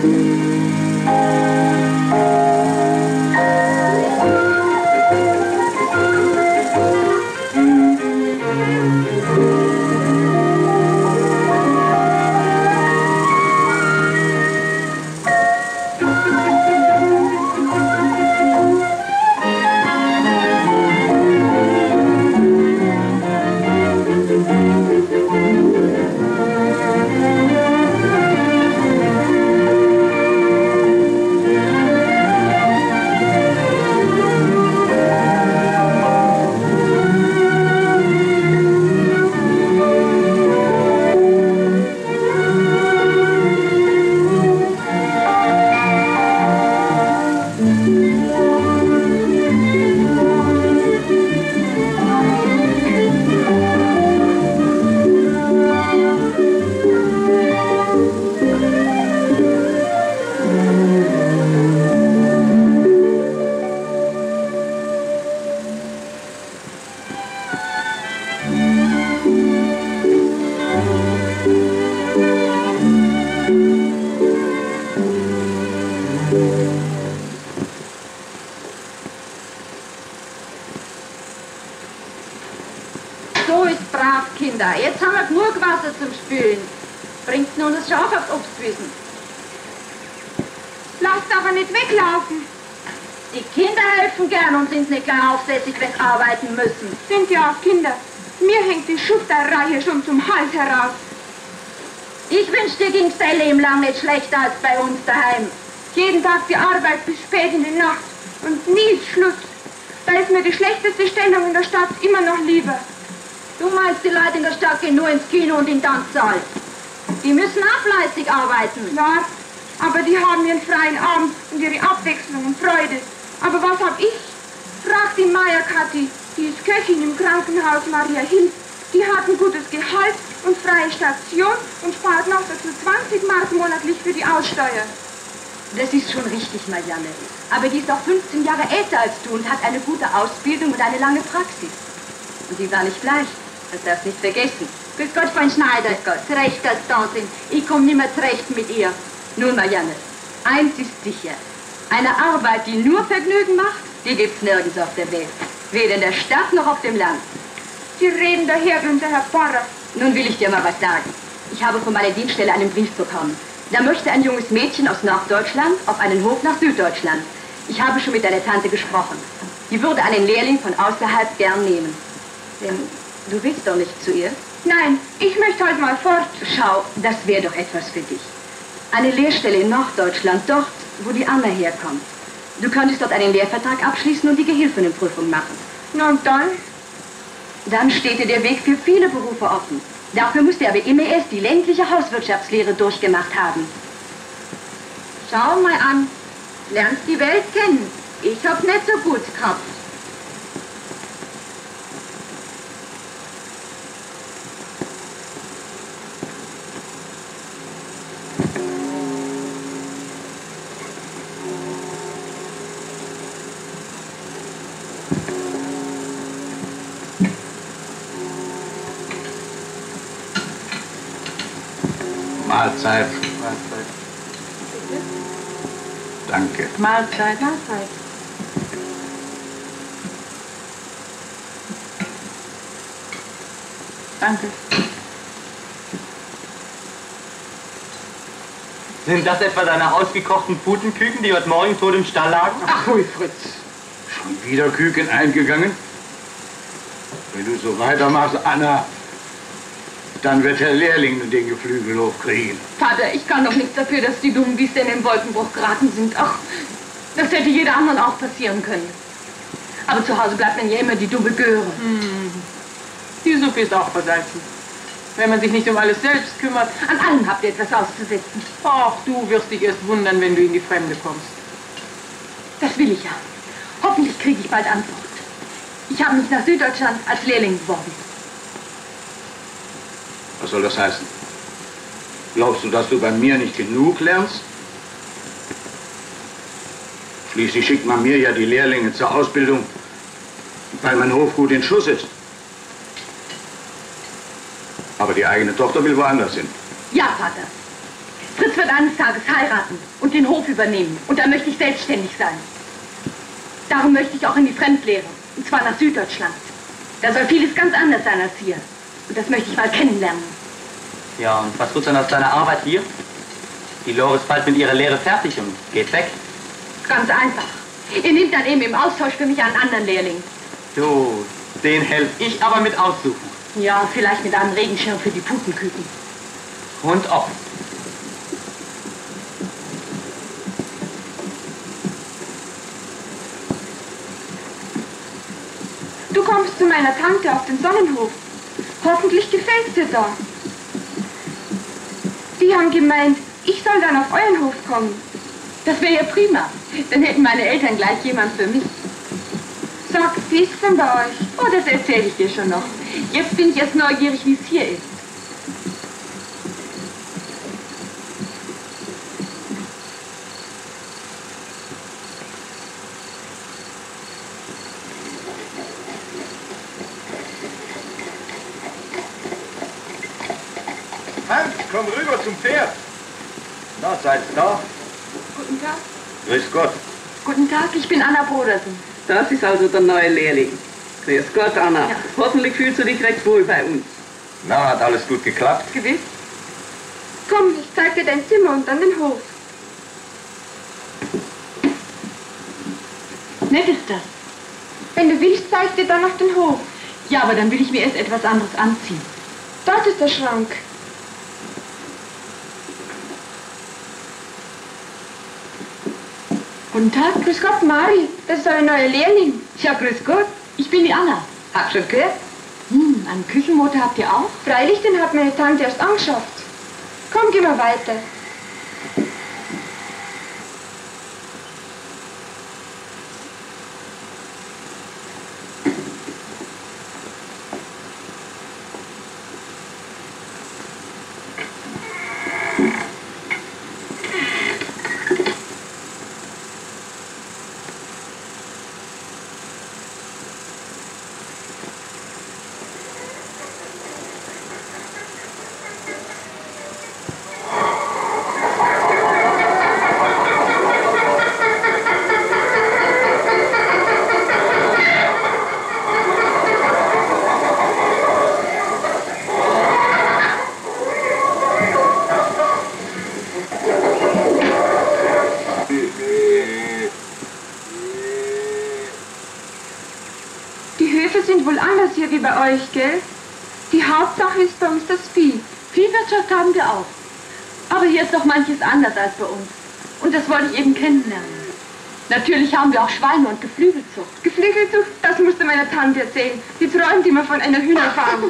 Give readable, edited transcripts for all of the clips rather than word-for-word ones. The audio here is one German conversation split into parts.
So ist brav, Kinder. Jetzt haben wir genug Wasser zum Spülen. Bringt nun das Schaf aufs Obstwiesen. Lasst aber nicht weglaufen. Die Kinder helfen gern und sind nicht gleich aufsässig, wenn sie arbeiten müssen. Sind ja auch Kinder. Mir hängt die Schufterei hier schon zum Hals heraus. Ich wünsch dir ging's dein Leben lang nicht schlechter als bei uns daheim. Jeden Tag die Arbeit bis spät in die Nacht und nie ist Schluss. Da ist mir die schlechteste Stellung in der Stadt immer noch lieber. Du meinst, die Leute in der Stadt gehen nur ins Kino und in den Tanzsaal. Die müssen auch fleißig arbeiten. Klar, aber die haben ihren freien Abend und ihre Abwechslung und Freude. Aber was hab ich? Frag die Meier Kathi, die ist Köchin im Krankenhaus Maria Hilf. Die hat ein gutes Gehalt und freie Station und spart noch dazu 20 Mark monatlich für die Aussteuer. Das ist schon richtig, Marianne. Aber die ist auch 15 Jahre älter als du und hat eine gute Ausbildung und eine lange Praxis. Und die war nicht leicht. Das darfst du nicht vergessen. Grüß Gott, Freund Schneider. Zurecht, dass Sie da sind. Ich komme nicht mehr zurecht mit ihr. Nun, Marianne, eins ist sicher. Eine Arbeit, die nur Vergnügen macht, die gibt's nirgends auf der Welt. Weder in der Stadt noch auf dem Land. Sie reden daher, unser Herr Pfarrer. Nun will ich dir mal was sagen. Ich habe von meiner Dienststelle einen Brief bekommen. Da möchte ein junges Mädchen aus Norddeutschland auf einen Hof nach Süddeutschland. Ich habe schon mit deiner Tante gesprochen. Die würde einen Lehrling von außerhalb gern nehmen. Denn du willst doch nicht zu ihr? Nein, ich möchte heute mal fort. Schau, das wäre doch etwas für dich. Eine Lehrstelle in Norddeutschland, dort, wo die Anna herkommt. Du könntest dort einen Lehrvertrag abschließen und die Gehilfenprüfung machen. Na und dann? Dann steht dir der Weg für viele Berufe offen. Dafür musst du aber immer erst die ländliche Hauswirtschaftslehre durchgemacht haben. Schau mal an. Lernst die Welt kennen. Ich hab's nicht so gut gehabt. Mahlzeit. Danke. Mahlzeit. Danke. Sind das etwa deine ausgekochten Putenküken, die heute Morgen tot im Stall lagen? Ach, hui, Fritz. Schon wieder Küken eingegangen? Wenn du so weitermachst, Anna, dann wird der Lehrling den Geflügel hochkriegen. Vater, ich kann doch nichts dafür, dass die dummen Biester in den Wolkenbruch geraten sind. Ach, das hätte jeder anderen auch passieren können. Aber zu Hause bleibt dann ja immer die dumme Göre. Die Suppe ist auch versalzen. Wenn man sich nicht um alles selbst kümmert. An allem habt ihr etwas auszusetzen. Ach, du wirst dich erst wundern, wenn du in die Fremde kommst. Das will ich ja. Hoffentlich kriege ich bald Antwort. Ich habe mich nach Süddeutschland als Lehrling beworben. Was soll das heißen? Glaubst du, dass du bei mir nicht genug lernst? Schließlich schickt man mir ja die Lehrlinge zur Ausbildung, weil mein Hof gut in Schuss ist. Aber die eigene Tochter will woanders hin. Ja, Vater. Fritz wird eines Tages heiraten und den Hof übernehmen. Und da möchte ich selbstständig sein. Darum möchte ich auch in die Fremdlehre. Und zwar nach Süddeutschland. Da soll vieles ganz anders sein als hier. Und das möchte ich mal kennenlernen. Ja, und was tut dann aus deiner Arbeit hier? Die Lore ist bald mit ihrer Lehre fertig und geht weg. Ganz einfach. Ihr nehmt dann eben im Austausch für mich einen anderen Lehrling. Du, den helfe ich aber mit aussuchen. Ja, vielleicht mit einem Regenschirm für die Putenküken. Rundum. Du kommst zu meiner Tante auf den Sonnenhof. Hoffentlich gefällt's dir da. Die haben gemeint, ich soll dann auf euren Hof kommen. Das wäre ja prima. Dann hätten meine Eltern gleich jemand für mich. Sag, wie ist's denn bei euch? Oh, das erzähle ich dir schon noch. Jetzt bin ich erst neugierig, wie es hier ist. Hans, komm rüber zum Pferd. Na, seid da? Guten Tag. Grüß Gott. Guten Tag, ich bin Anna Brodersen. Das ist also der neue Lehrling. Grüß Gott, Anna. Ja. Hoffentlich fühlst du dich recht wohl bei uns. Na, hat alles gut geklappt? Gewiss. Komm, ich zeig dir dein Zimmer und dann den Hof. Nett ist das. Wenn du willst, zeig ich dir dann noch den Hof. Ja, aber dann will ich mir erst etwas anderes anziehen. Dort ist der Schrank. Guten Tag. Grüß Gott, Mari. Das ist eure neue Lehrling. Ja, grüß Gott. Ich bin die Anna. Hab schon gehört. Einen Küchenmotor habt ihr auch? Freilich, den hat meine Tante erst angeschafft. Komm, geh mal weiter. Wie bei euch, gell? Die Hauptsache ist bei uns das Vieh. Viehwirtschaft haben wir auch. Aber hier ist doch manches anders als bei uns. Und das wollte ich eben kennenlernen. Natürlich haben wir auch Schweine und Geflügelzucht. Geflügelzucht, das musste meiner Tante erzählen. Die träumt immer von einer Hühnerfarm.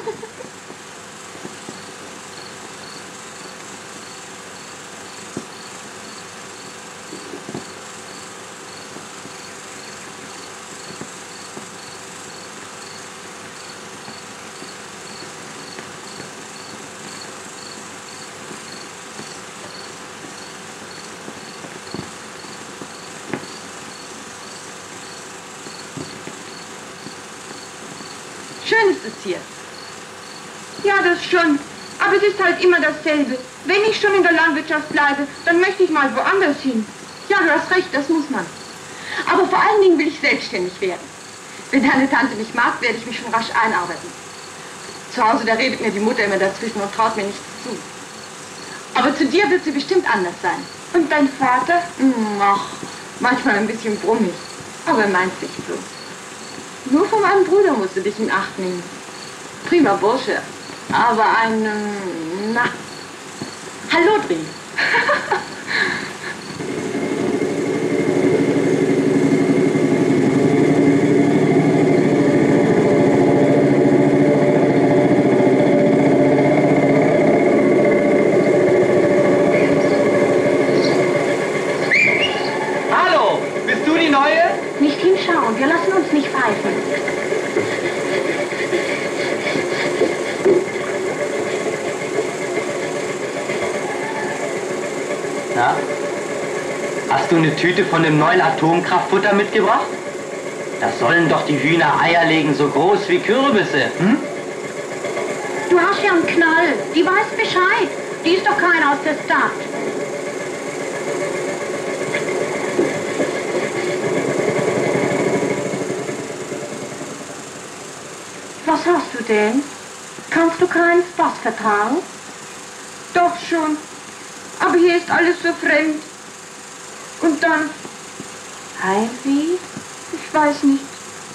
Schön ist es hier. Ja, das schon. Aber es ist halt immer dasselbe. Wenn ich schon in der Landwirtschaft bleibe, dann möchte ich mal woanders hin. Ja, du hast recht, das muss man. Aber vor allen Dingen will ich selbstständig werden. Wenn deine Tante mich mag, werde ich mich schon rasch einarbeiten. Zu Hause, da redet mir die Mutter immer dazwischen und traut mir nichts zu. Aber zu dir wird sie bestimmt anders sein. Und dein Vater? Ach, manchmal ein bisschen brummig. Aber er meint sich so. Nur von meinem Bruder musst du dich in Acht nehmen. Prima Bursche. Aber na. Hallo, Dri. Hallo, bist du die Neue? Nicht hinschauen, wir lassen uns nicht pfeifen. Na? Hast du eine Tüte von dem neuen Atomkraftfutter mitgebracht? Da sollen doch die Hühner Eier legen, so groß wie Kürbisse, hm? Du hast ja einen Knall. Die weiß Bescheid. Die ist doch keiner aus der Stadt. Was hast du denn? Kannst du keinen Spaß vertragen? Doch schon. Aber hier ist alles so fremd. Und dann, Heimweh? ich weiß nicht.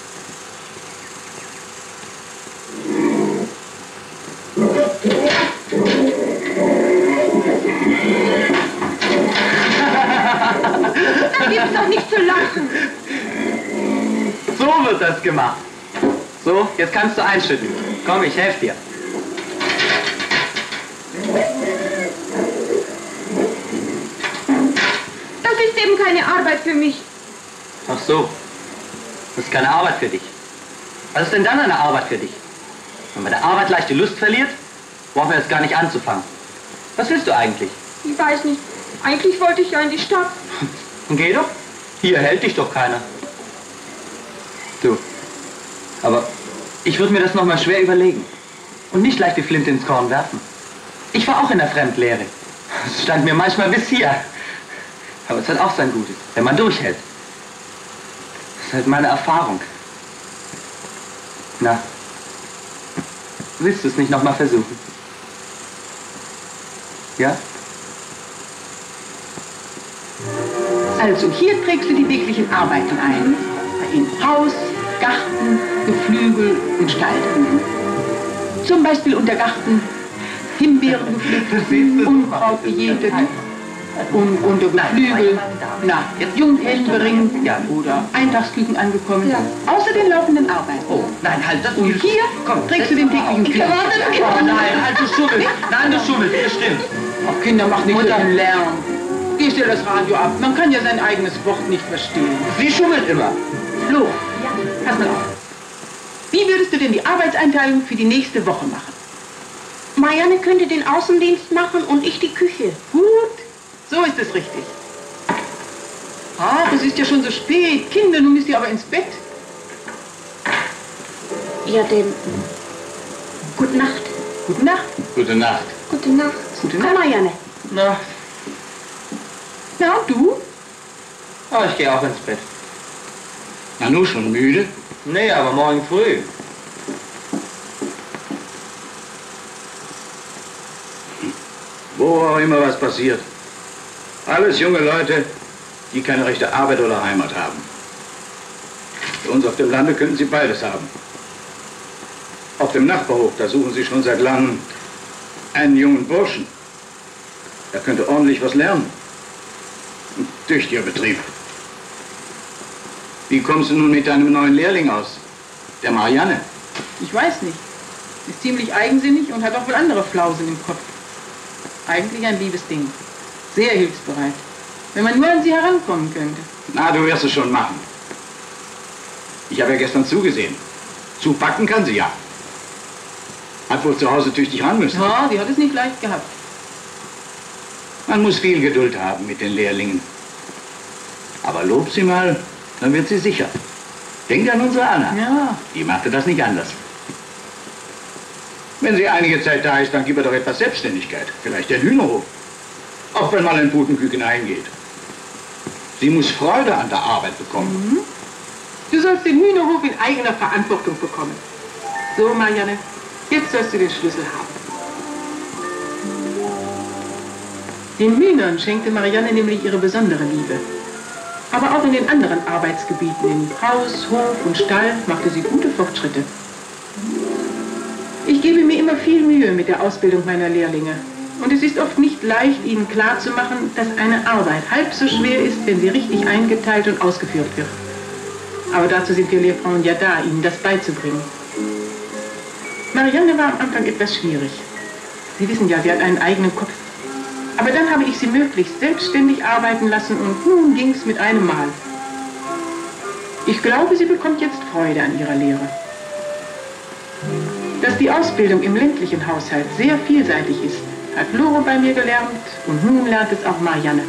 Da gibt's doch nicht zu lachen. So wird das gemacht. So, jetzt kannst du einschütten. Komm, ich helfe dir. Das ist eben keine Arbeit für mich. Ach so. Das ist keine Arbeit für dich. Was ist denn dann eine Arbeit für dich? Wenn man der Arbeit leicht die Lust verliert, brauchen wir jetzt gar nicht anzufangen. Was willst du eigentlich? Ich weiß nicht. Eigentlich wollte ich ja in die Stadt. Geh doch. Hier hält dich doch keiner. Du. Aber ich würde mir das noch mal schwer überlegen. Und nicht gleich die Flinte ins Korn werfen. Ich war auch in der Fremdlehre. Es stand mir manchmal bis hier. Aber es hat auch sein Gutes, wenn man durchhält. Das ist halt meine Erfahrung. Na, willst du es nicht noch mal versuchen? Ja? Also, hier trägst du die täglichen Arbeiten ein. In Haus, Garten, Geflügel und Stall. Zum Beispiel unter Garten Himbeeren gepflückt, Unkraut gejätet und unter Geflügel, Jungfellen beringt oder Eintagsküken angekommen. Ja. Außer den laufenden Arbeiten. Oh, nein, halt das Und hier trägst du den täglichen Kleider. Oh nein, halt, du schummelst. Nein, du schummelst, bestimmt. Ach, Kinder, mach nicht so einen Lärm. Geh, stell das Radio ab. Man kann ja sein eigenes Wort nicht verstehen. Sie schummelt immer. Flo, pass mal auf. Wie würdest du denn die Arbeitseinteilung für die nächste Woche machen? Marianne könnte den Außendienst machen und ich die Küche. Gut, so ist es richtig. Ach, es ist ja schon so spät. Kinder, nun müsst ihr aber ins Bett. Ja, denn. Gute Nacht. Gute Nacht. Gute Nacht. Gute Nacht. Gute Komm, Nacht. Marianne. Na, Na, und du? oh, ich gehe auch ins Bett. Nanu, schon müde? Nee, aber morgen früh. Wo auch immer was passiert. Alles junge Leute, die keine rechte Arbeit oder Heimat haben. Für uns auf dem Lande könnten sie beides haben. Auf dem Nachbarhof, da suchen sie schon seit langem einen jungen Burschen. Er könnte ordentlich was lernen. Ein tüchtiger Betrieb. Wie kommst du nun mit deinem neuen Lehrling aus? Der Marianne? Ich weiß nicht. Ist ziemlich eigensinnig und hat auch wohl andere Flausen im Kopf. Eigentlich ein liebes Ding. Sehr hilfsbereit. Wenn man nur an sie herankommen könnte. Na, du wirst es schon machen. Ich habe ja gestern zugesehen. Zupacken kann sie ja. Hat wohl zu Hause tüchtig ran müssen. Ja, sie hat es nicht leicht gehabt. Man muss viel Geduld haben mit den Lehrlingen. Aber lob sie mal, dann wird sie sicher. Denk an unsere Anna. Ja. Die machte das nicht anders. Wenn sie einige Zeit da ist, dann gib ihr doch etwas Selbstständigkeit. Vielleicht den Hühnerhof. Auch wenn mal ein Putenküken eingeht. Sie muss Freude an der Arbeit bekommen. Du sollst den Hühnerhof in eigener Verantwortung bekommen. So, Marianne, jetzt sollst du den Schlüssel haben. Den Hühnern schenkte Marianne nämlich ihre besondere Liebe. Aber auch in den anderen Arbeitsgebieten, in Haus, Hof und Stall, machte sie gute Fortschritte. Ich gebe mir immer viel Mühe mit der Ausbildung meiner Lehrlinge. Und es ist oft nicht leicht, ihnen klarzumachen, dass eine Arbeit halb so schwer ist, wenn sie richtig eingeteilt und ausgeführt wird. Aber dazu sind wir Lehrfrauen ja da, ihnen das beizubringen. Marianne war am Anfang etwas schwierig. Sie wissen ja, sie hat einen eigenen Kopf. Aber dann habe ich sie möglichst selbstständig arbeiten lassen und nun ging's mit einem Mal. Ich glaube, sie bekommt jetzt Freude an ihrer Lehre. Dass die Ausbildung im ländlichen Haushalt sehr vielseitig ist, hat Lore bei mir gelernt und nun lernt es auch Marianne.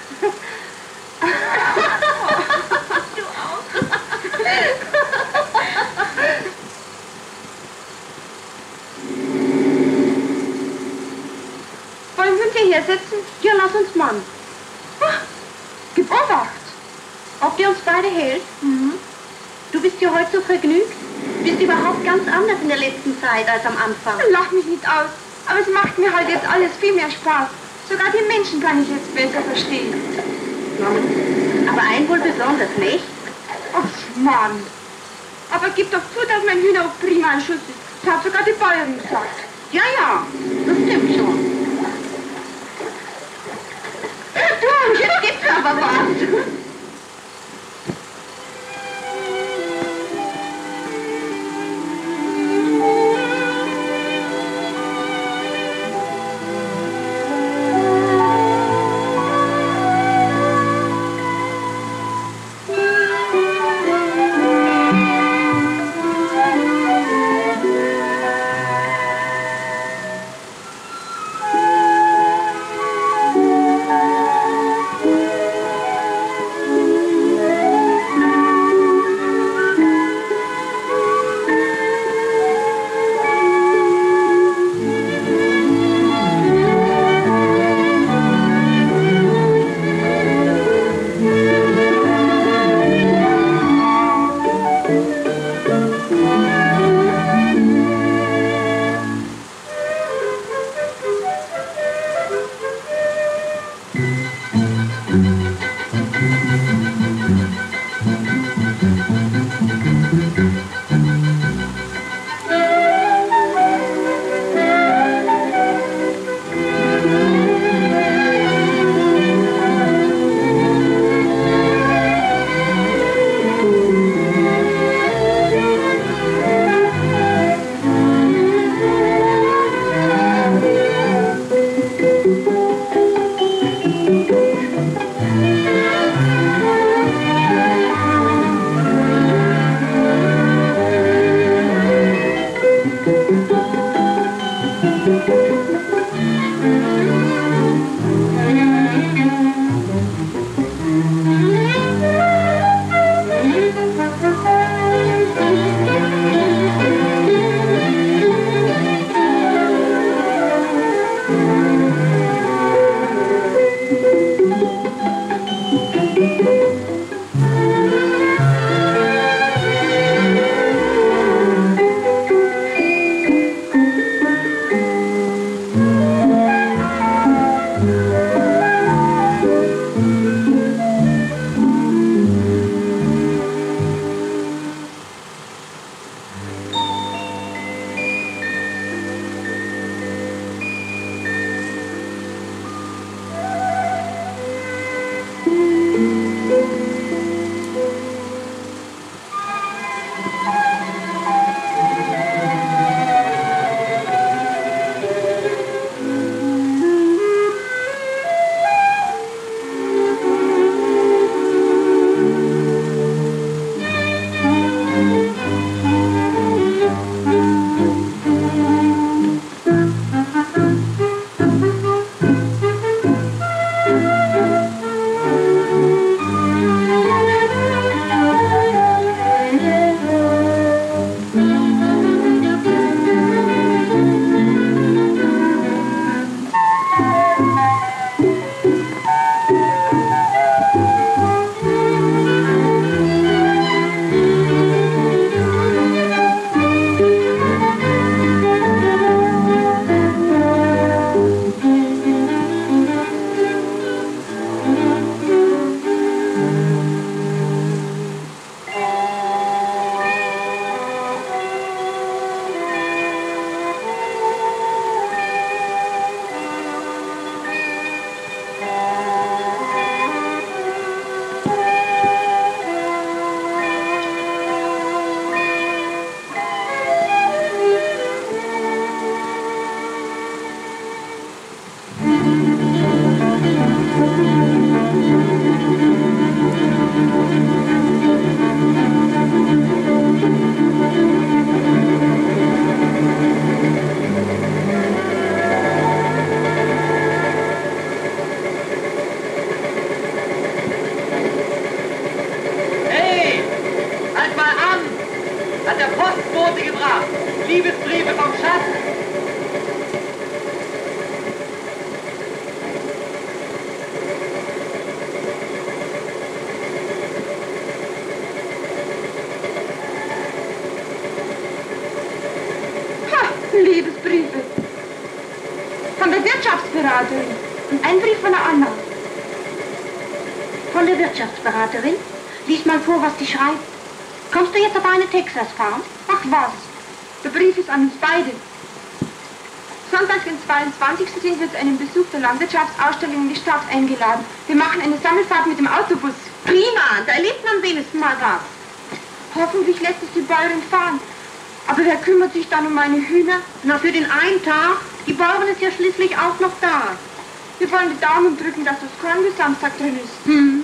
Du auch. Wollen wir uns hier sitzen? Ja, lass uns mal. Gib Obacht. Ob der uns beide hält? Du bist ja heute so vergnügt. Bist überhaupt ganz anders in der letzten Zeit als am Anfang. Lach mich nicht aus. Aber es macht mir halt jetzt alles viel mehr Spaß. Sogar die Menschen kann ich jetzt besser verstehen. Aber einen wohl besonders, nicht? Ach, Mann. Aber gib doch zu, dass mein Hühner auch prima ein Schuss ist. Das hat sogar die Bäuerin gesagt. Ja, ja, das stimmt schon. Du, jetzt gibt's aber was. Wirtschaftsberaterin. Und ein Brief von der Anna. Von der Wirtschaftsberaterin? Lies mal vor, was die schreibt. Kommst du jetzt auf eine Texas-Farm? Ach was, der Brief ist an uns beide. Sonntag, den 22. sind wir zu einem Besuch der Landwirtschaftsausstellung in die Stadt eingeladen. Wir machen eine Sammelfahrt mit dem Autobus. Prima, da erlebt man wenigstens mal was. Hoffentlich lässt es die Bäuerin fahren. Aber wer kümmert sich dann um meine Hühner? Na, für den einen Tag. Die Bäuerin ist ja schließlich auch noch da. Wir wollen die Daumen drücken, dass das Korn bis Samstag drin ist. Hm.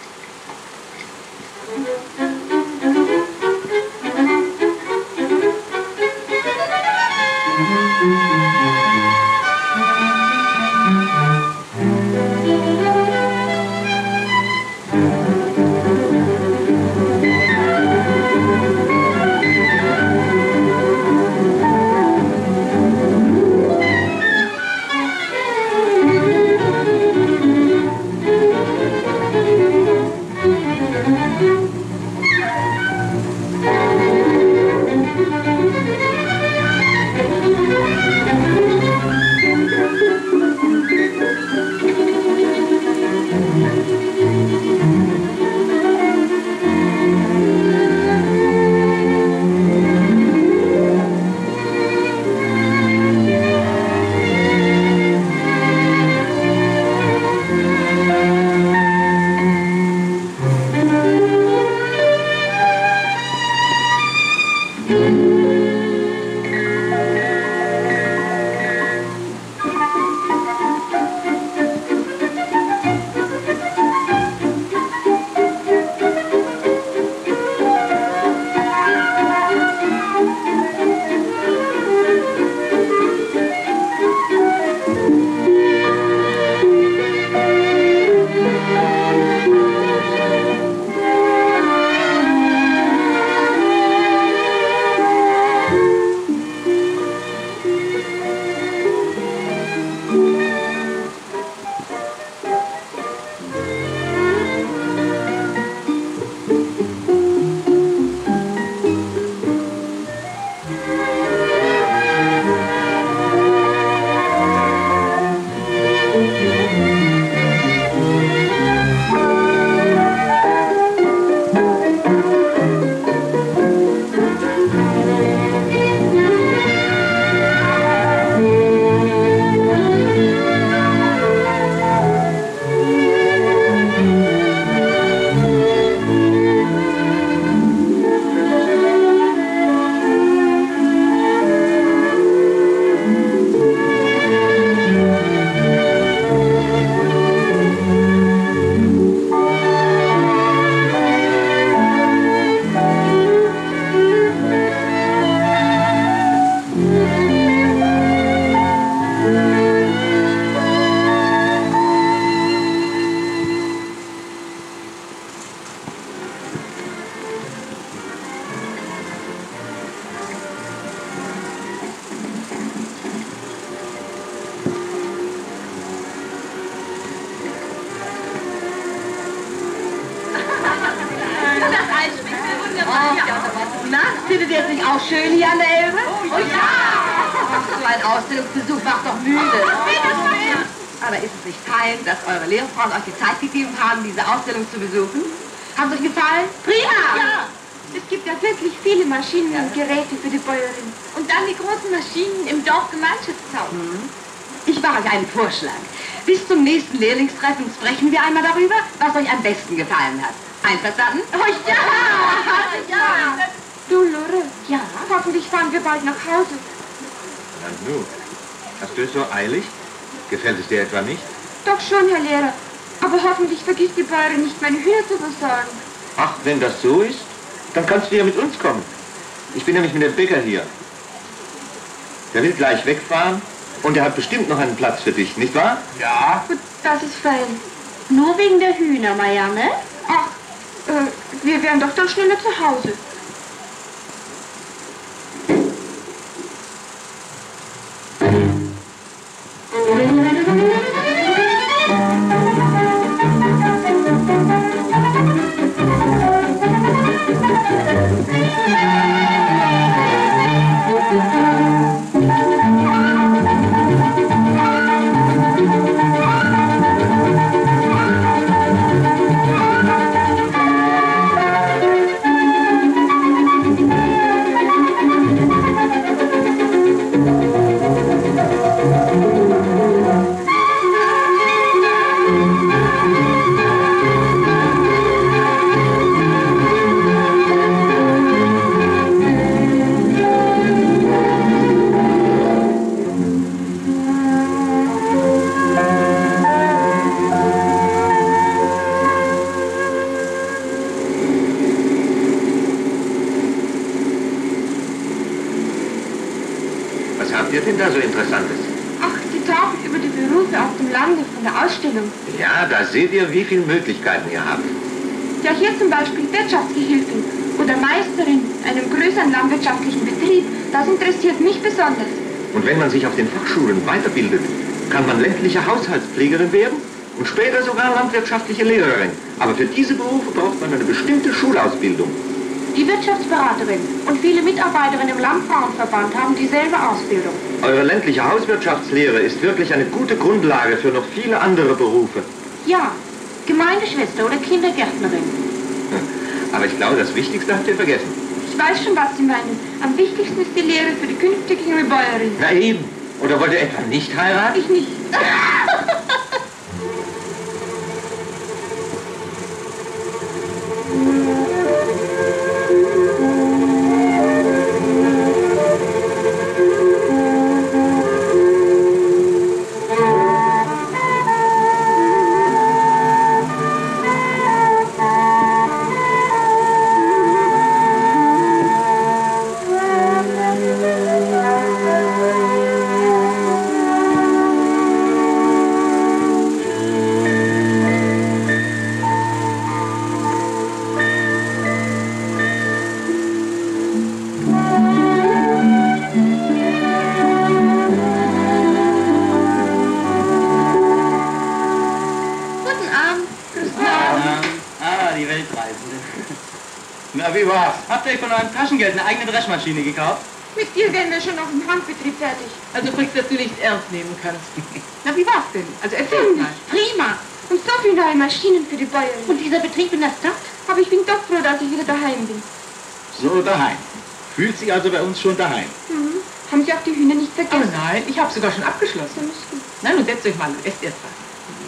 Na, findet ihr es nicht auch schön hier an der Elbe? Oh ja! So ein Ausstellungsbesuch macht doch müde. Aber ist es nicht fein, dass eure Lehrfrauen euch die Zeit gegeben haben, diese Ausstellung zu besuchen? Hat es euch gefallen? Prima! Ja, es gibt ja wirklich viele Maschinen und Geräte für die Bäuerin. Und dann die großen Maschinen im Dorfgemeinschaftshaus. Ich mache euch einen Vorschlag. Bis zum nächsten Lehrlingstreffen sprechen wir einmal darüber, was euch am besten gefallen hat. Einverstanden? Oh ja! Ja! Du, Lore. Ja? Hoffentlich fahren wir bald nach Hause. Na nun, hast du es so eilig? Gefällt es dir etwa nicht? Doch schon, Herr Lehrer. Aber hoffentlich vergisst die Bäuerin nicht, meine Hühner zu versorgen. Ach, wenn das so ist, dann kannst du ja mit uns kommen. Ich bin nämlich mit dem Bäcker hier. Der will gleich wegfahren und er hat bestimmt noch einen Platz für dich, nicht wahr? Ja. Gut, das ist fein. Nur wegen der Hühner, Marianne? Ach, wir wären doch dann schneller zu Hause. steht denn da so Interessantes? Ach, die Tafel über die Berufe auf dem Lande von der Ausstellung. Ja, da seht ihr, wie viele Möglichkeiten ihr habt. Ja, hier zum Beispiel Wirtschaftsgehilfin oder Meisterin in einem größeren landwirtschaftlichen Betrieb. Das interessiert mich besonders. Und wenn man sich auf den Fachschulen weiterbildet, kann man ländliche Haushaltspflegerin werden und später sogar landwirtschaftliche Lehrerin. Aber für diese Berufe braucht man eine bestimmte Schulausbildung. Die Wirtschaftsberaterin und viele Mitarbeiterinnen im Landfrauenverband haben dieselbe Ausbildung. Eure ländliche Hauswirtschaftslehre ist wirklich eine gute Grundlage für noch viele andere Berufe. Ja, Gemeindeschwester oder Kindergärtnerin. Aber ich glaube, das Wichtigste habt ihr vergessen. Ich weiß schon, was Sie meinen. Am wichtigsten ist die Lehre für die künftige junge Bäuerin. Na eben. Oder wollt ihr etwa nicht heiraten? Ich nicht. Na, wie war's? Habt ihr von eurem Taschengeld eine eigene Dreschmaschine gekauft? Mit dir wären wir schon noch im Handbetrieb fertig. Also kriegst, dass du nicht ernst nehmen kannst. Na, wie war's denn? Also erzähl mal. Prima. Und so viele neue Maschinen für die Bäuerin. Und dieser Betrieb in der Stadt? Aber ich bin doch froh, dass ich wieder daheim bin. So, daheim. Fühlt sich also bei uns schon daheim? Mhm. Haben Sie auch die Hühner nicht Oh vergessen? nein, ich habe sogar schon abgeschlossen. Das ist gut. Na, nun setzt euch mal und esst erst was.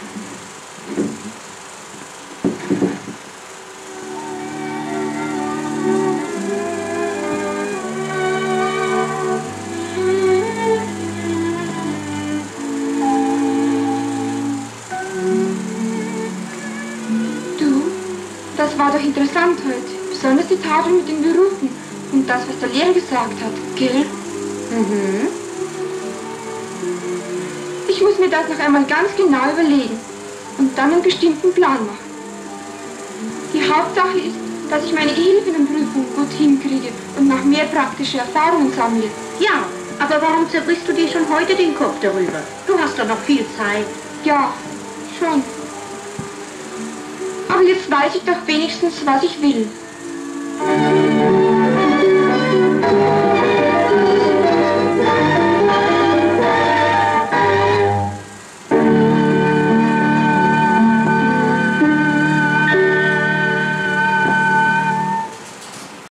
Das war doch interessant heute. Besonders die Tafel mit den Berufen und das, was der Lehrer gesagt hat, gell? Mhm. Ich muss mir das noch einmal ganz genau überlegen und dann einen bestimmten Plan machen. Die Hauptsache ist, dass ich meine Gehilfinnenprüfung gut hinkriege und noch mehr praktische Erfahrungen sammle. Ja, aber warum zerbrichst du dir schon heute den Kopf darüber? Du hast doch noch viel Zeit. Ja, schon. Aber jetzt weiß ich doch wenigstens, was ich will.